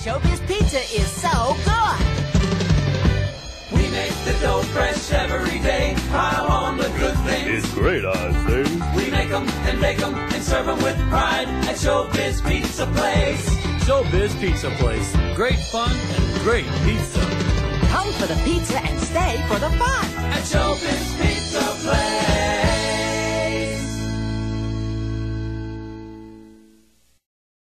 Showbiz Pizza is so good. We make the dough fresh every day. Pile on the good things. It's great, I say. We make them and bake them and serve them with pride at Showbiz Pizza Place. Showbiz Pizza Place. Great fun and great pizza. Come for the pizza and stay for the fun. At Showbiz